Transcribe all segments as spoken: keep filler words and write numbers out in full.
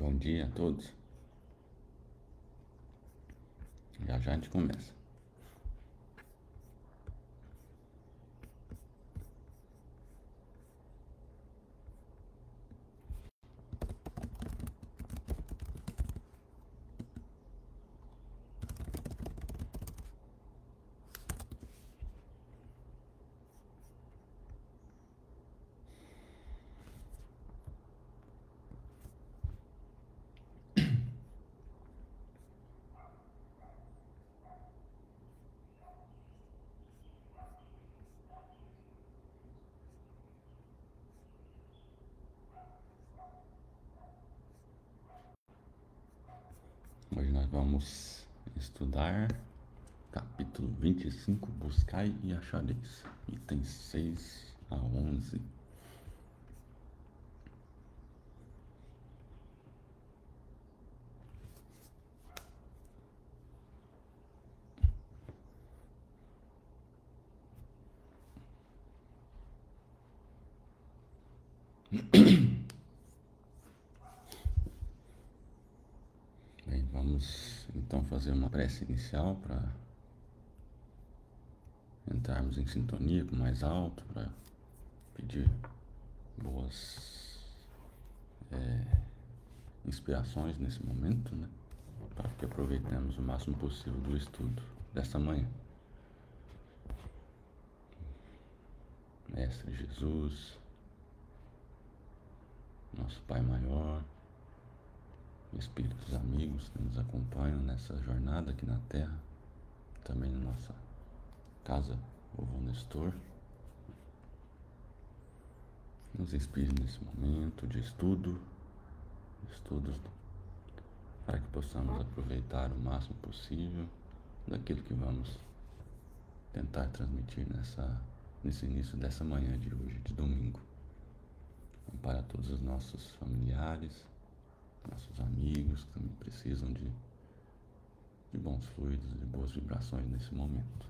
Bom dia a todos. Já já a gente começa. Hoje nós vamos estudar capítulo vinte e cinco, Buscai e Achareis, itens seis a onze. Bem, vamos então fazer uma prece inicial para entrarmos em sintonia com o mais alto, para pedir boas é, inspirações nesse momento, né? Para que aproveitemos o máximo possível do estudo dessa manhã. Mestre Jesus, nosso Pai maior, espíritos amigos que nos acompanham nessa jornada aqui na Terra, também na nossa casa, Vovô Nestor, nos inspire nesse momento de estudo, estudos, para que possamos aproveitar o máximo possível daquilo que vamos tentar transmitir nessa, nesse início dessa manhã de hoje, de domingo. Para todos os nossos familiares, nossos amigos que também precisam de, de bons fluidos, de boas vibrações nesse momento.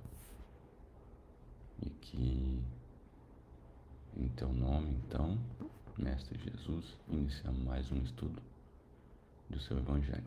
E que, em teu nome, então, Mestre Jesus, iniciamos mais um estudo do seu Evangelho.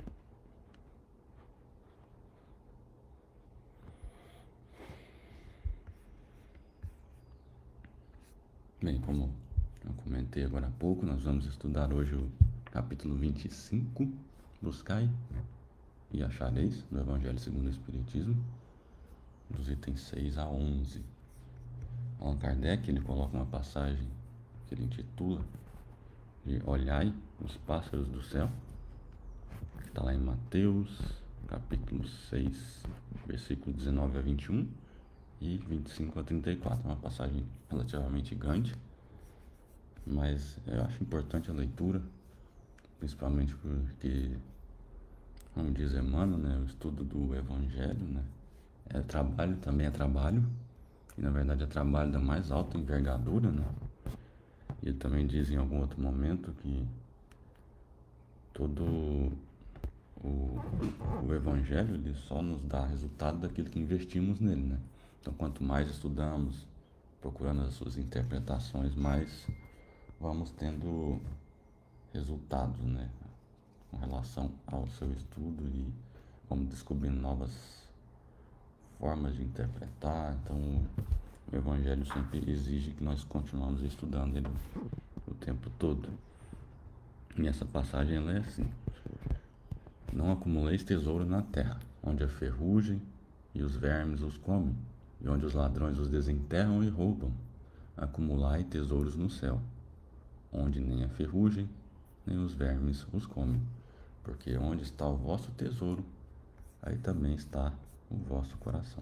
Bem, como eu comentei agora há pouco, nós vamos estudar hoje o capítulo vinte e cinco, Buscai e Achareis, do Evangelho segundo o Espiritismo, dos itens seis a onze. Allan Kardec, ele coloca uma passagem que ele intitula de Olhai os pássaros do céu, que está lá em Mateus, capítulo seis, versículo dezenove a vinte e um e vinte e cinco a trinta e quatro. É uma passagem relativamente grande, mas eu acho importante a leitura, principalmente porque, como diz Emmanuel, né, o estudo do Evangelho, né, é trabalho, também é trabalho, e na verdade é trabalho da mais alta envergadura, né? E ele também diz em algum outro momento que todo o, o Evangelho, ele só nos dá resultado daquilo que investimos nele, né? Então, quanto mais estudamos, procurando as suas interpretações, mais vamos tendo resultados, né, com relação ao seu estudo, e vamos descobrindo novas formas de interpretar. Então, o Evangelho sempre exige que nós continuemos estudando ele o tempo todo. E essa passagem, ela é assim: não acumuleis tesouro na terra, onde a ferrugem e os vermes os comem, e onde os ladrões os desenterram e roubam. Acumulai tesouros no céu, onde nem a ferrugem nem os vermes os comem, porque onde está o vosso tesouro, aí também está o vosso coração.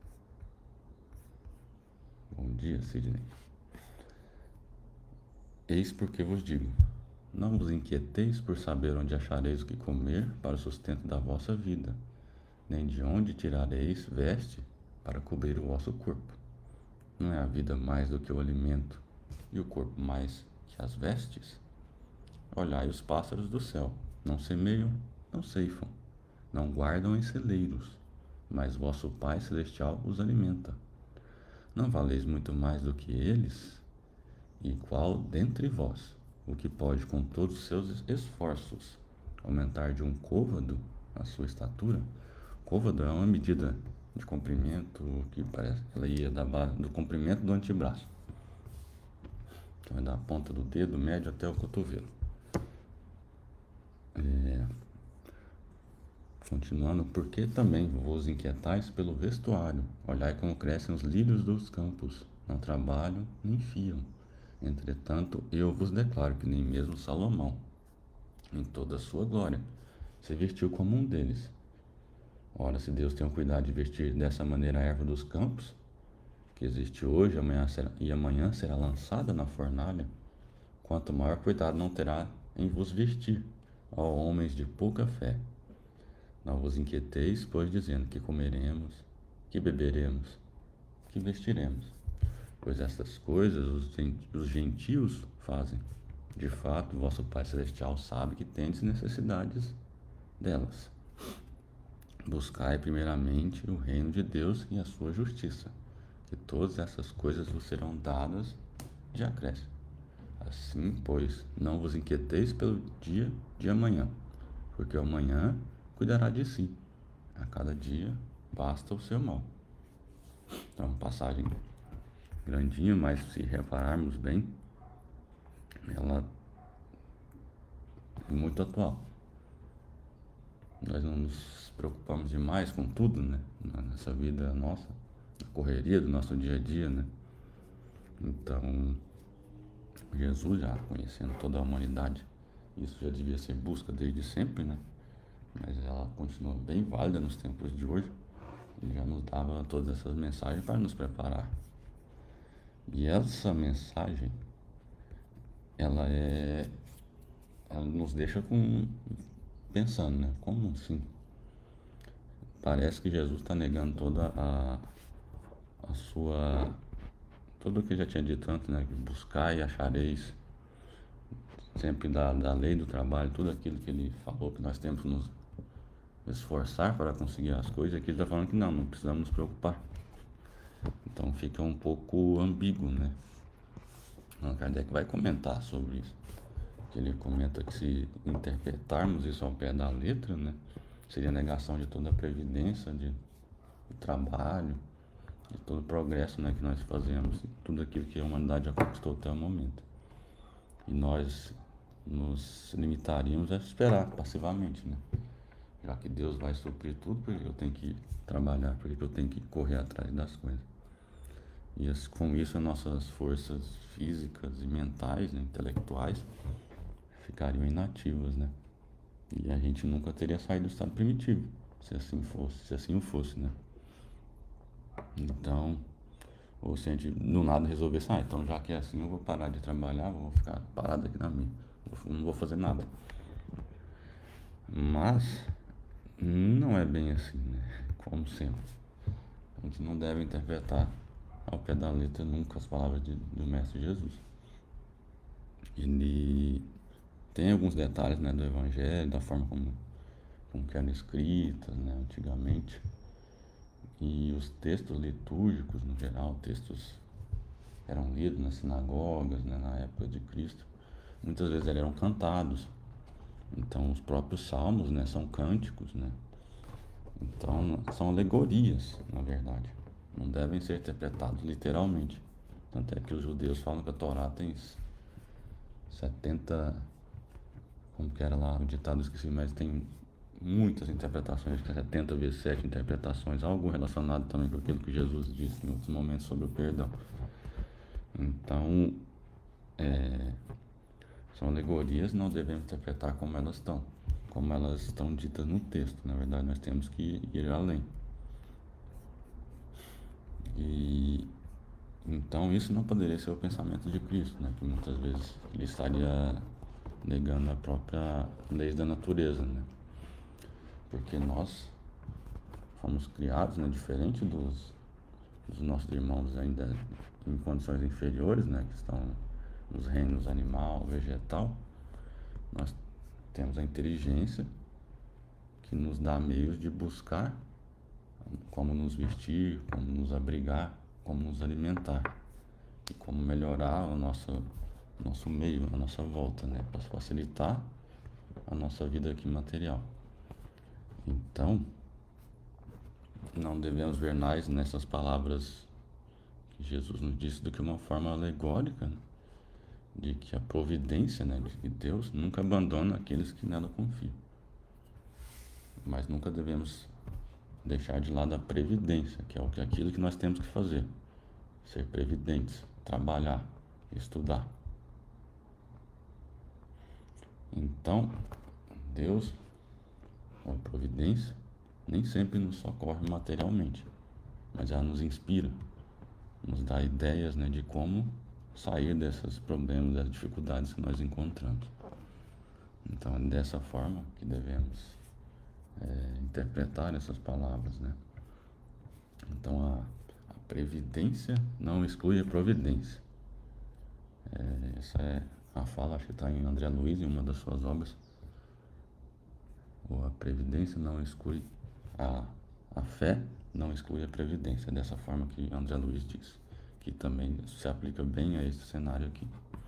Bom dia, Sidney. Eis porque vos digo: não vos inquieteis por saber onde achareis o que comer para o sustento da vossa vida, nem de onde tirareis veste para cobrir o vosso corpo. Não é a vida mais do que o alimento, e o corpo mais que as vestes? Olhai os pássaros do céu, não semeiam, não ceifam, não guardam em celeiros, mas vosso Pai Celestial os alimenta. Não valeis muito mais do que eles? E qual dentre vós, o que pode com todos os seus esforços aumentar de um côvado a sua estatura. Côvado é uma medida de comprimento que parece que ela ia da base, do comprimento do antebraço. Então é da ponta do dedo médio até o cotovelo. É, continuando, porque também vos inquietais pelo vestuário. Olhai como crescem os lírios dos campos, não trabalham nem fiam. Entretanto, eu vos declaro que nem mesmo Salomão, em toda a sua glória, se vestiu como um deles. Ora, se Deus tem o cuidado de vestir dessa maneira a erva dos campos, que existe hoje amanhã será, e amanhã será lançada na fornalha, quanto maior cuidado não terá em vos vestir, ó homens de pouca fé. Não vos inquieteis, pois, dizendo que comeremos, que beberemos, que vestiremos. Pois estas coisas os gentios fazem. De fato, vosso Pai Celestial sabe que tendes necessidades delas. Buscai primeiramente o reino de Deus e a sua justiça, que todas essas coisas vos serão dadas de acréscimo. Assim, pois, não vos inquieteis pelo dia de amanhã, porque o amanhã cuidará de si. A cada dia basta o seu mal. Então, uma passagem grandinha, mas se repararmos bem, ela é muito atual. Nós não nos preocupamos demais com tudo, né? Nessa vida nossa, na correria do nosso dia a dia, né? Então, Jesus, já conhecendo toda a humanidade, isso já devia ser busca desde sempre, né? Mas ela continua bem válida nos tempos de hoje. Ele já nos dava todas essas mensagens para nos preparar. E essa mensagem, ela é, ela nos deixa com, pensando, né? Como assim? Parece que Jesus está negando toda a, a sua, tudo o que já tinha dito antes, né? Buscar e achareis, sempre da, da lei do trabalho, tudo aquilo que ele falou que nós temos que nos esforçar para conseguir as coisas. Aqui ele está falando que não, não precisamos nos preocupar. Então fica um pouco ambíguo, né? O Kardec vai comentar sobre isso. Ele comenta que se interpretarmos isso ao pé da letra, né, seria negação de toda a previdência, de, de trabalho, de todo o progresso, né, que nós fazemos, tudo aquilo que a humanidade já conquistou até o momento. E nós nos limitaríamos a esperar passivamente, né? Já que Deus vai suprir tudo, porque eu tenho que trabalhar, porque eu tenho que correr atrás das coisas. E com isso as nossas forças físicas e mentais, né, intelectuais, ficariam inativas, né? E a gente nunca teria saído do estado primitivo, se assim fosse, se assim o fosse, né? Então, ou se a gente do nada resolvesse, ah, então já que é assim, eu vou parar de trabalhar, vou ficar parado aqui na minha, não vou fazer nada. Mas não é bem assim, né? Como sempre. A gente não deve interpretar ao pé da letra nunca as palavras de, do Mestre Jesus. Ele tem alguns detalhes, né, do Evangelho, da forma como, como que eram escritas, né, antigamente. E os textos litúrgicos, no geral, textos eram lidos nas sinagogas, né, na época de Cristo. Muitas vezes eles eram cantados. Então, os próprios salmos, né, são cânticos, né? Então, são alegorias, na verdade. Não devem ser interpretados literalmente. Tanto é que os judeus falam que a Torá tem setenta, como que era lá o ditado, esqueci, mas tem muitas interpretações, acho que é setenta vezes sete interpretações, algo relacionado também com aquilo que Jesus disse em outros momentos sobre o perdão. Então, é, são alegorias, não devemos interpretar como elas estão, como elas estão ditas no texto. Na verdade, nós temos que ir além. E então isso não poderia ser o pensamento de Cristo, né? Que muitas vezes ele estaria negando a própria lei da natureza, né? Porque nós fomos criados, né, diferente dos, dos nossos irmãos ainda em condições inferiores, né, que estão nos reinos animal, vegetal. Nós temos a inteligência que nos dá meios de buscar como nos vestir, como nos abrigar, como nos alimentar e como melhorar o nosso, nosso meio, a nossa volta, né, para facilitar a nossa vida aqui material. Então, não devemos ver mais nessas palavras que Jesus nos disse do que uma forma alegórica, né? De que a providência, né, de que Deus nunca abandona aqueles que nela confiam. Mas nunca devemos deixar de lado a previdência, que é aquilo que nós temos que fazer. Ser previdentes, trabalhar, estudar. Então, Deus, a providência, nem sempre nos socorre materialmente, mas ela nos inspira, nos dá ideias, né, de como sair desses problemas, das dificuldades que nós encontramos. Então, é dessa forma que devemos é, interpretar essas palavras, né? Então, a, a previdência não exclui a providência. É, essa é a fala, acho que está em André Luiz, em uma das suas obras. Ou a previdência não exclui a, a fé, não exclui a previdência. É dessa forma que André Luiz diz, que também se aplica bem a esse cenário aqui.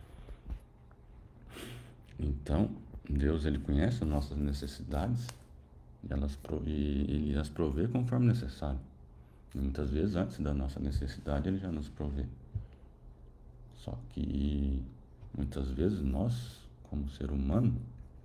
Então, Deus, ele conhece as nossas necessidades e, elas, e ele as provê conforme necessário. E muitas vezes, antes da nossa necessidade, ele já nos provê. Só que, muitas vezes, nós, como ser humano,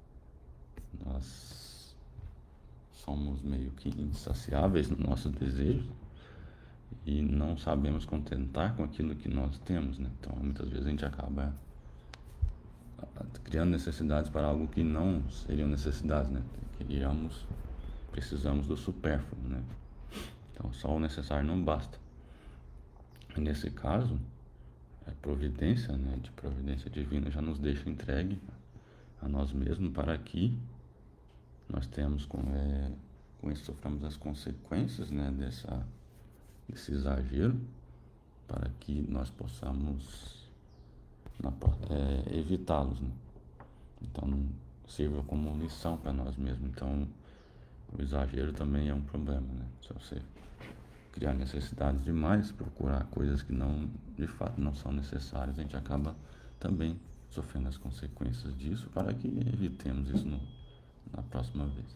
nós somos meio que insaciáveis nos nossos desejos e não sabemos contentar com aquilo que nós temos, né? Então, muitas vezes a gente acaba criando necessidades para algo que não seriam necessidades, né? Queríamos, precisamos do supérfluo, né? Então, só o necessário não basta. E nesse caso, a providência, né, de providência divina já nos deixa entregue a nós mesmos para que nós tenhamos com, é, com isso soframos as consequências, né, dessa, desse exagero, para que nós possamos é, evitá-los, né? Então, sirva como lição para nós mesmos. Então, o exagero também é um problema, né? Se você criar necessidades demais, procurar coisas que não, de fato, não são necessárias, a gente acaba também sofrendo as consequências disso, para que evitemos isso no, na próxima vez.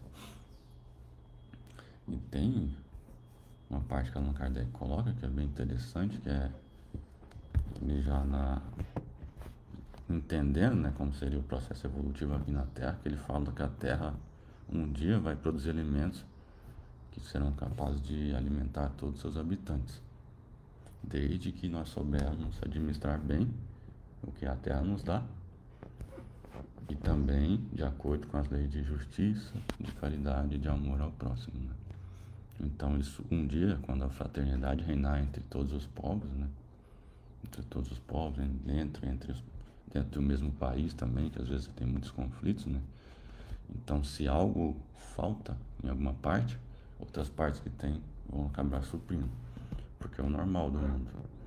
E tem uma parte que Allan Kardec coloca, que é bem interessante, que é ele já na entendendo, né, como seria o processo evolutivo aqui na Terra, que ele fala que a Terra um dia vai produzir alimentos que serão capazes de alimentar todos os seus habitantes, desde que nós soubermos administrar bem o que a Terra nos dá e também de acordo com as leis de justiça, de caridade e de amor ao próximo, né? Então, isso um dia, quando a fraternidade reinar entre todos os povos, né, entre todos os povos, dentro, entre os, dentro do mesmo país também, que às vezes tem muitos conflitos, né? Então, se algo falta em alguma parte, outras partes que tem vão acabar suprindo, porque é o normal do mundo.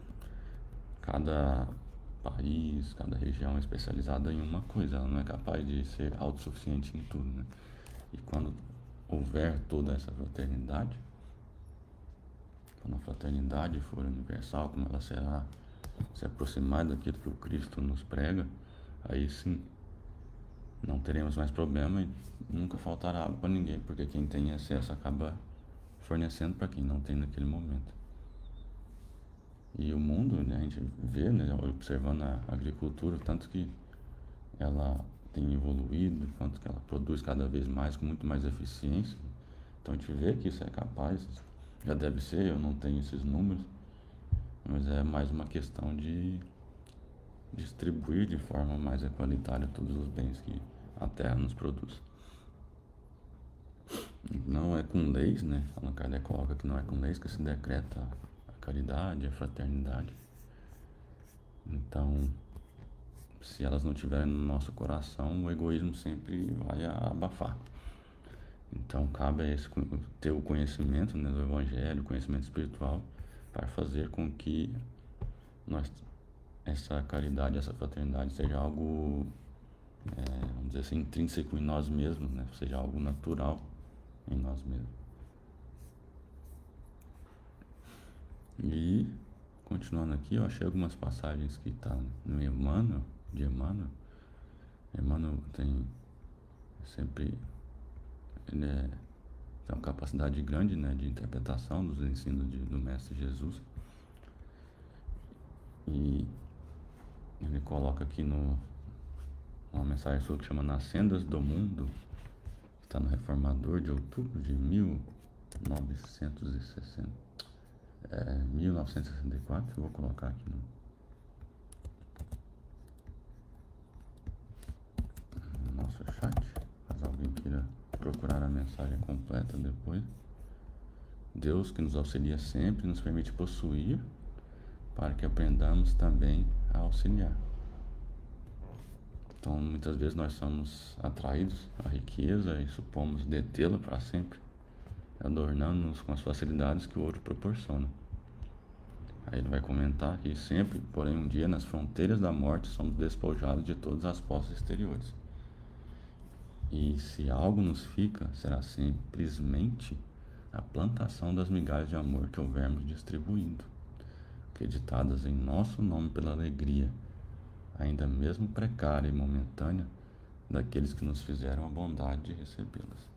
Cada país, cada região é especializada em uma coisa, ela não é capaz de ser autossuficiente em tudo, né? E quando houver toda essa fraternidade, quando a fraternidade for universal, como ela será se aproximar daquilo que o Cristo nos prega, aí sim não teremos mais problema e nunca faltará água para ninguém, porque quem tem acesso acaba fornecendo para quem não tem naquele momento. E o mundo, né, a gente vê, né, observando a agricultura, tanto que ela tem evoluído, quanto que ela produz cada vez mais, com muito mais eficiência. Então a gente vê que isso é capaz, já deve ser, eu não tenho esses números, mas é mais uma questão de distribuir de forma mais equalitária todos os bens que a Terra nos produz. Não é com leis, né? Allan Kardec coloca que não é com leis que se decreta a caridade, a fraternidade. Então, se elas não estiverem no nosso coração, o egoísmo sempre vai abafar. Então, cabe a esse, ter o conhecimento, né, do Evangelho, o conhecimento espiritual, para fazer com que nós, essa caridade, essa fraternidade seja algo, é, vamos dizer assim, intrínseco em nós mesmos, né? Seja algo natural em nós mesmos. E, continuando aqui, eu achei algumas passagens que estão tá no Emmanuel, de Emmanuel. Emmanuel tem sempre ele é, tem uma capacidade grande, né, de interpretação dos ensinos de, do Mestre Jesus. E ele coloca aqui no, uma mensagem sua que chama Nas Sendas do Mundo, que está no Reformador de outubro de mil novecentos e sessenta, é, mil novecentos e sessenta e quatro. Eu vou colocar aqui no, no nosso chat, caso alguém queira procurar a mensagem completa depois. Deus, que nos auxilia sempre, nos permite possuir para que aprendamos também a auxiliar. Então, muitas vezes nós somos atraídos à riqueza e supomos detê-la para sempre, adornando-nos com as facilidades que o ouro proporciona. Aí ele vai comentar que sempre, porém um dia, nas fronteiras da morte, somos despojados de todas as posses exteriores. E se algo nos fica, será simplesmente a plantação das migalhas de amor que houvermos distribuído, acreditadas em nosso nome pela alegria, ainda mesmo precária e momentânea, daqueles que nos fizeram a bondade de recebê-las.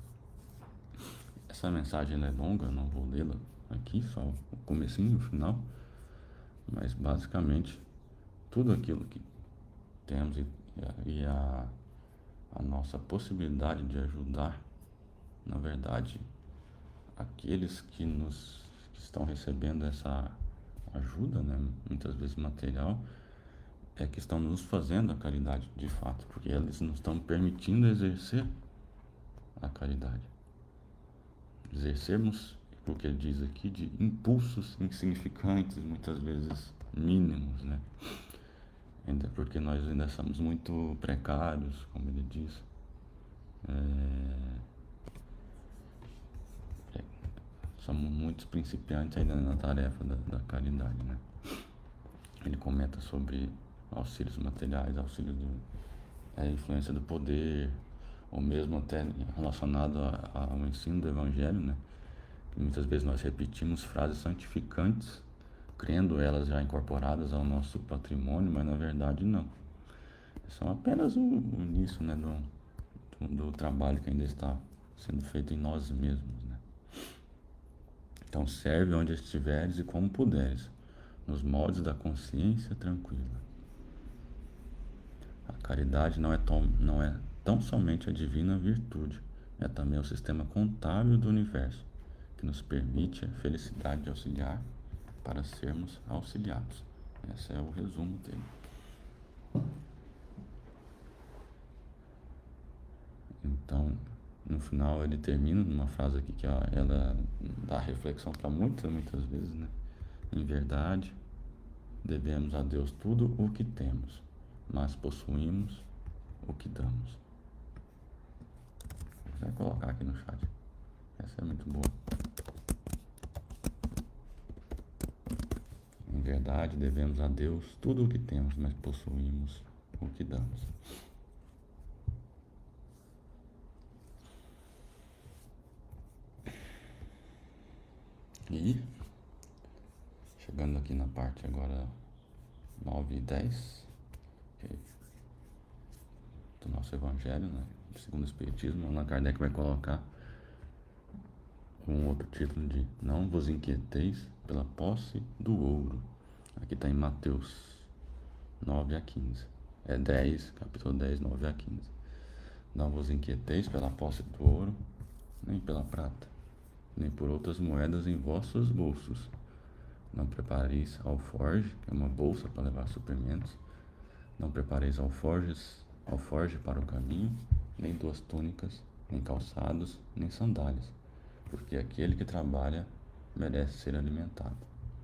Essa mensagem é longa, eu não vou lê-la aqui, só o comecinho e o final, mas basicamente tudo aquilo que temos e, e a, a nossa possibilidade de ajudar, na verdade, aqueles que nos que estão recebendo essa ajuda, né, muitas vezes material, é que estão nos fazendo a caridade de fato, porque eles nos estão permitindo exercer a caridade. Exercermos, porque ele diz aqui, de impulsos insignificantes, muitas vezes mínimos, né? Ainda porque nós ainda somos muito precários, como ele diz. É... É... Somos muitos principiantes ainda na tarefa da, da caridade, né? Ele comenta sobre auxílios materiais, auxílio do, a influência do poder, ou mesmo até relacionado a, ao ensino do Evangelho, né? Que muitas vezes nós repetimos frases santificantes, crendo elas já incorporadas ao nosso patrimônio, mas na verdade não. São apenas o, o início, né, do, do, do trabalho que ainda está sendo feito em nós mesmos, né? Então serve onde estiveres e como puderes, nos moldes da consciência tranquila. A caridade não é, tão, não é tão somente a divina virtude, é também o sistema contábil do universo, que nos permite a felicidade de auxiliar para sermos auxiliados. Esse é o resumo dele. Então, no final ele termina numa frase aqui que ela dá reflexão para muitas, muitas vezes, né? Em verdade, devemos a Deus tudo o que temos, mas possuímos o que damos. Vou colocar aqui no chat. Essa é muito boa. Em verdade, devemos a Deus tudo o que temos, mas possuímos o que damos. E, chegando aqui na parte agora nove e dez do nosso Evangelho, né, segundo o Espiritismo, Allan Kardec vai colocar um outro título de Não vos inquieteis pela posse do ouro. Aqui está em Mateus nove a quinze. É dez, capítulo dez, nove a quinze. Não vos inquieteis pela posse do ouro, nem pela prata, nem por outras moedas em vossos bolsos. Não prepareis alforge, que é uma bolsa para levar suprimentos. Não prepareis alforjes, alforge para o caminho, nem duas túnicas, nem calçados, nem sandálias, porque aquele que trabalha merece ser alimentado.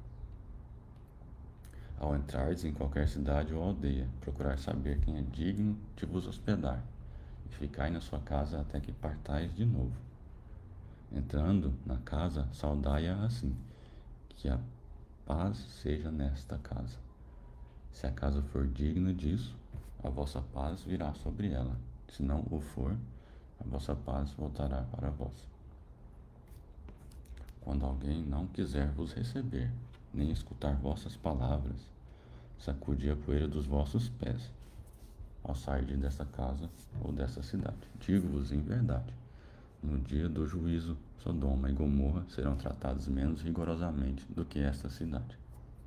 Ao entrardes em qualquer cidade ou aldeia, procurai saber quem é digno de vos hospedar, e ficai na sua casa até que partais de novo. Entrando na casa, saudai-a assim, que a paz seja nesta casa. Se a casa for digna disso, a vossa paz virá sobre ela. Se não o for, a vossa paz voltará para vós. Quando alguém não quiser vos receber, nem escutar vossas palavras, sacudi a poeira dos vossos pés. ao sair dessa casa ou dessa cidade. Digo-vos em verdade, no dia do juízo, Sodoma e Gomorra serão tratados menos rigorosamente do que esta cidade.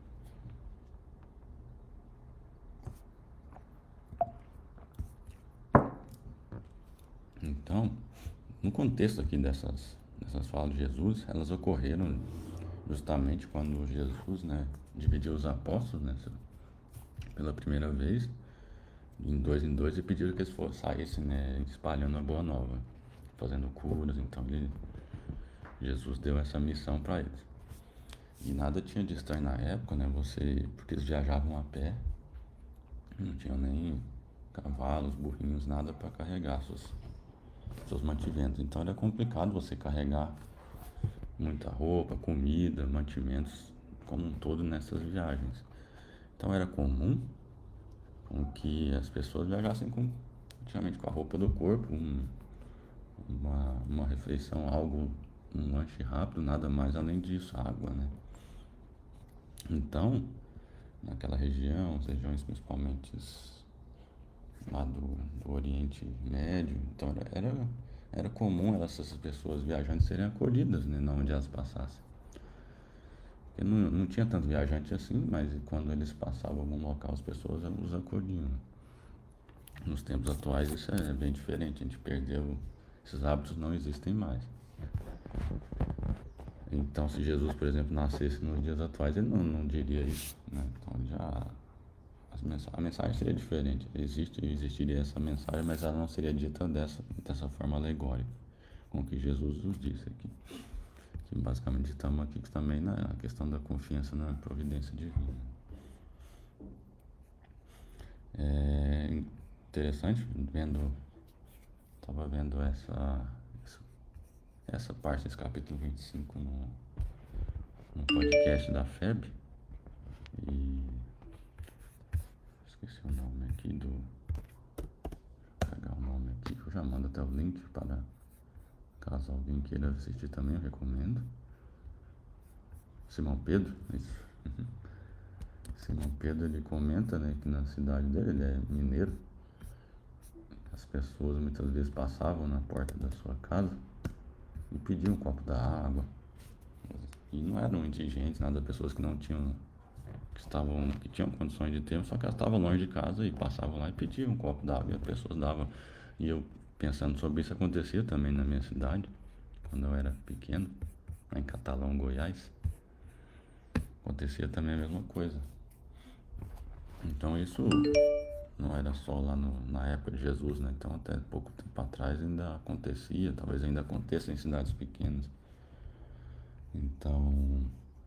Então, no contexto aqui dessas, dessas falas de Jesus, elas ocorreram justamente quando Jesus, né, dividiu os apóstolos, né, pela primeira vez, em dois em dois, e pediram que eles fossem, saíssem, né, espalhando a boa nova, fazendo curas. Então ele, Jesus deu essa missão para eles. E nada tinha de estranho na época, né, você, porque eles viajavam a pé, não tinham nem cavalos, burrinhos, nada para carregar seus, seus mantimentos. Então era complicado você carregar muita roupa, comida, mantimentos como um todo nessas viagens. Então era comum com que as pessoas viajassem com, praticamente com a roupa do corpo, um, uma, uma refeição, algo, um lanche rápido, nada mais além disso, água, né? Então, naquela região, as regiões principalmente lá do, do Oriente Médio, então era, era, era comum essas pessoas viajantes serem acolhidas, né, onde elas passassem. Porque não, não tinha tanto viajante assim, mas quando eles passavam algum local, as pessoas os acolhiam. Nos tempos atuais isso é bem diferente, a gente perdeu, esses hábitos não existem mais. Então, se Jesus, por exemplo, nascesse nos dias atuais, ele não, não diria isso, né? Então, já as mensag a mensagem seria diferente. Existe, existiria essa mensagem, mas ela não seria dita dessa, dessa forma alegórica, com que Jesus nos disse aqui. Que basicamente estamos aqui também na questão da confiança na providência divina. É interessante, vendo, estava vendo essa, essa parte desse capítulo vinte e cinco no, no podcast da F E B, e esqueci o nome aqui do, vou pegar o nome aqui, que eu já mando até o link para caso alguém queira assistir também, eu recomendo. Simão Pedro, isso. Simão Pedro, ele comenta, né, que na cidade dele, ele é mineiro, as pessoas muitas vezes passavam na porta da sua casa e pediam um copo d'água. E não eram indigentes, nada, pessoas que não tinham, que estavam, que tinham condições de ter, só que elas estavam longe de casa e passavam lá e pediam um copo d'água e as pessoas davam. E eu, pensando sobre isso, acontecia também na minha cidade, quando eu era pequeno, lá em Catalão, Goiás, acontecia também a mesma coisa. Então isso não era só lá no, na época de Jesus, né? Então até pouco tempo atrás ainda acontecia, talvez ainda aconteça em cidades pequenas. Então,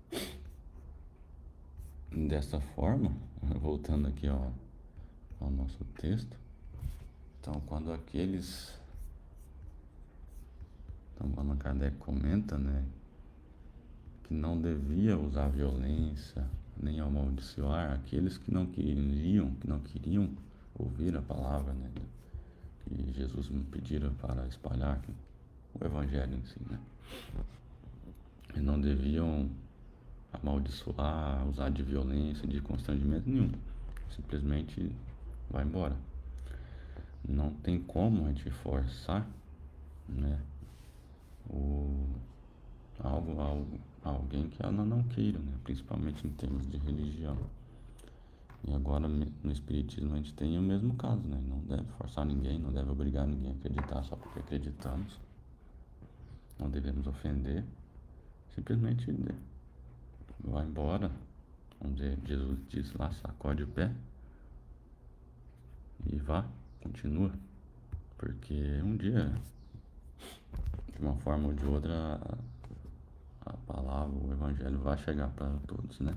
dessa forma, voltando aqui ó, ao nosso texto, então quando aqueles, então Allan Kardec comenta, né, que não devia usar violência, nem amaldiçoar aqueles que não queriam, que não queriam ouvir a palavra, né, que Jesus me pediram para espalhar o Evangelho em si, né? E não deviam amaldiçoar, usar de violência, de constrangimento nenhum. Simplesmente vai embora. Não tem como a gente forçar, né, o, algo, algo, alguém que ela não queira, né, principalmente em termos de religião. E agora no Espiritismo a gente tem o mesmo caso, né? Não deve forçar ninguém, não deve obrigar ninguém a acreditar só porque acreditamos. Não devemos ofender. Simplesmente vai embora. Vamos dizer, Jesus disse lá, sacode o pé e vá, continua. Porque um dia, de uma forma ou de outra, a, a palavra, o Evangelho vai chegar para todos, né?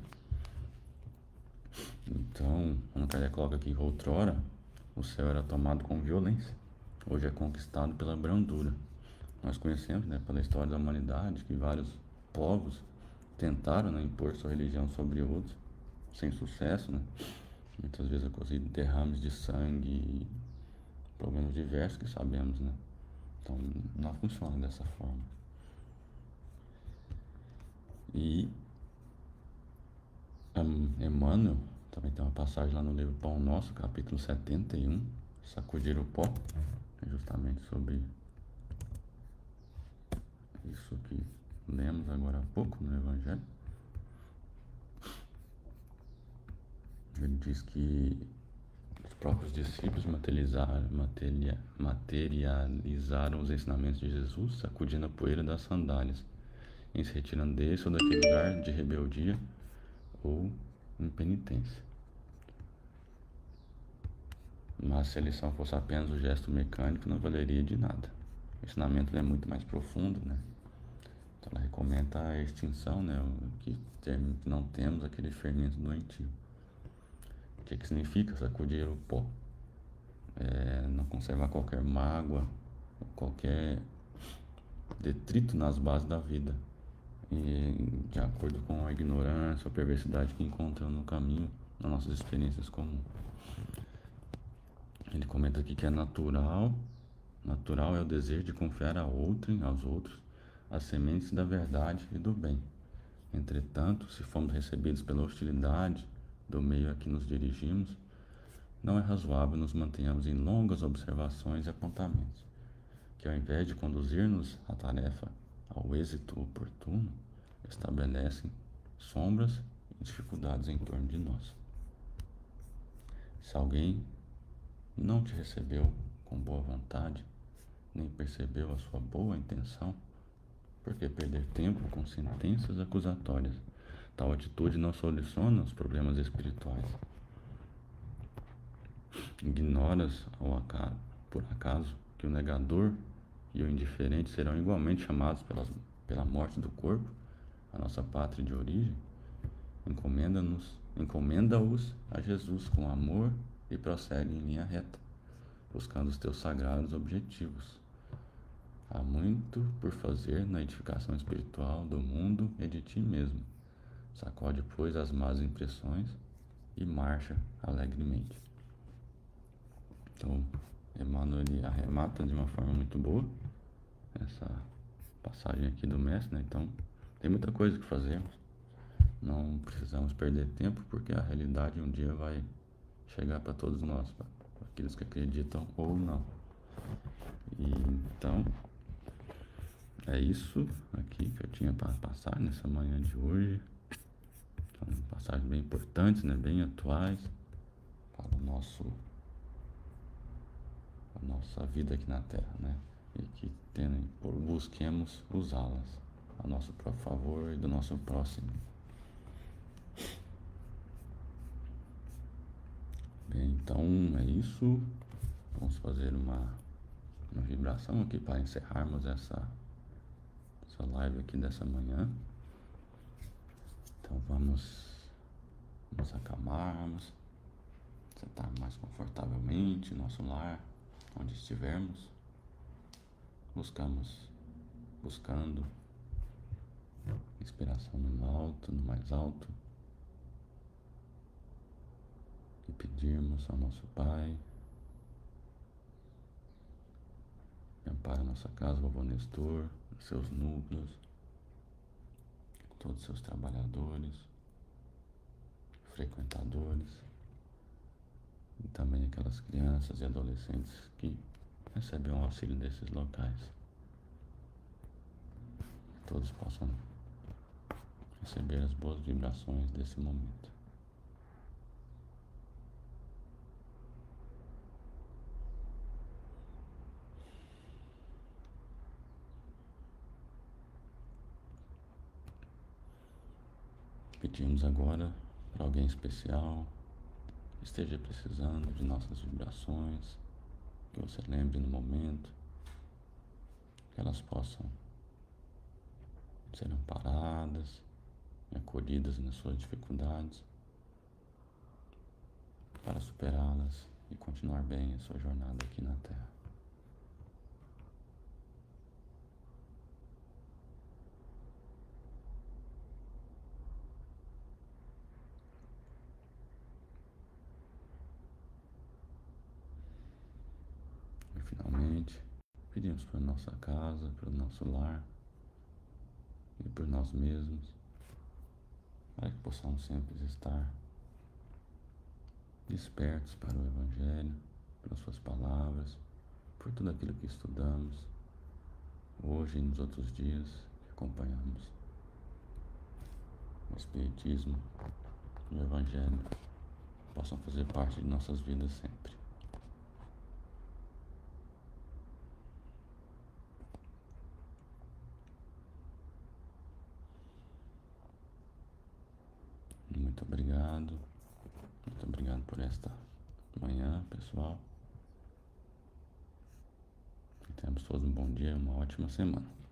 Então, quando Kardec coloca aqui, outrora, o céu era tomado com violência, hoje é conquistado pela brandura. Nós conhecemos, né, pela história da humanidade, que vários povos tentaram, né, impor sua religião sobre outros, sem sucesso, né? Muitas vezes ocorrido derrames de sangue e problemas diversos que sabemos, né? Então, não funciona dessa forma. E um, Emmanuel Também tem uma passagem lá no livro Pão Nosso, capítulo setenta e um, sacudir o pó, é justamente sobre isso que lemos agora há pouco no Evangelho. Ele diz que os próprios discípulos materializaram, materia, materializaram os ensinamentos de Jesus, sacudindo a poeira das sandálias, em se retirando desse ou daquele lugar de rebeldia ou impenitência. Mas se a lição fosse apenas o gesto mecânico, não valeria de nada. O ensinamento é muito mais profundo, né? Então ela recomenda a extinção, né? Que não temos aquele fermento doentio. O que, que significa sacudir o pó? É não conservar qualquer mágoa, qualquer detrito nas bases da vida, e de acordo com a ignorância ou perversidade que encontram no caminho, nas nossas experiências comuns. Ele comenta aqui que é natural, natural é o desejo de confiar a outrem, aos outros, as sementes da verdade e do bem. Entretanto, se formos recebidos pela hostilidade do meio a que nos dirigimos, não é razoável nos mantenhamos em longas observações e apontamentos, que ao invés de conduzir-nos à tarefa ao êxito oportuno, estabelecem sombras e dificuldades em torno de nós. Se alguém não te recebeu com boa vontade, nem percebeu a sua boa intenção, por que perder tempo com sentenças acusatórias? Tal atitude não soluciona os problemas espirituais. Ignoras, ao acaso, por acaso, que o negador e o indiferente serão igualmente chamados pelas, pela morte do corpo, a nossa pátria de origem? Encomenda-nos, encomenda-os a Jesus com amor e prossegue em linha reta, buscando os teus sagrados objetivos. Há muito por fazer na edificação espiritual do mundo e de ti mesmo. Sacode, pois, as más impressões e marcha alegremente. Então, Emmanuel ele arremata de uma forma muito boa essa passagem aqui do mestre, né? Então, tem muita coisa que fazermos. Não precisamos perder tempo, porque a realidade um dia vai chegar para todos nós, para aqueles que acreditam ou não. E, então, é isso aqui que eu tinha para passar nessa manhã de hoje. Então, passagens bem importantes, né? Bem atuais para o nosso, a nossa vida aqui na Terra, né? E que tem, busquemos usá-las a nosso próprio favor e do nosso próximo. Bem, então é isso. Vamos fazer uma, uma vibração aqui para encerrarmos essa, essa live aqui dessa manhã. Então vamos nos acalmarmos, sentar mais confortavelmente no nosso lar, onde estivermos. Buscamos, buscando inspiração no alto, no mais alto. E pedirmos ao nosso Pai que ampare a nossa casa, vovô Nestor, seus núcleos, todos os seus trabalhadores, frequentadores, e também aquelas crianças e adolescentes que recebem o auxílio desses locais. Que todos possam receber as boas vibrações desse momento. Pedimos agora para alguém especial que esteja precisando de nossas vibrações, que você lembre no momento, que elas possam ser amparadas e acolhidas nas suas dificuldades, para superá-las e continuar bem a sua jornada aqui na Terra. E finalmente, pedimos para nossa casa, para o nosso lar e por nós mesmos, para que possamos sempre estar despertos para o Evangelho, pelas suas palavras, por tudo aquilo que estudamos hoje e nos outros dias que acompanhamos. O Espiritismo e o Evangelho possam fazer parte de nossas vidas sempre. Muito obrigado. Muito obrigado por esta manhã, pessoal. Que tenhamos todos um bom dia e uma ótima semana.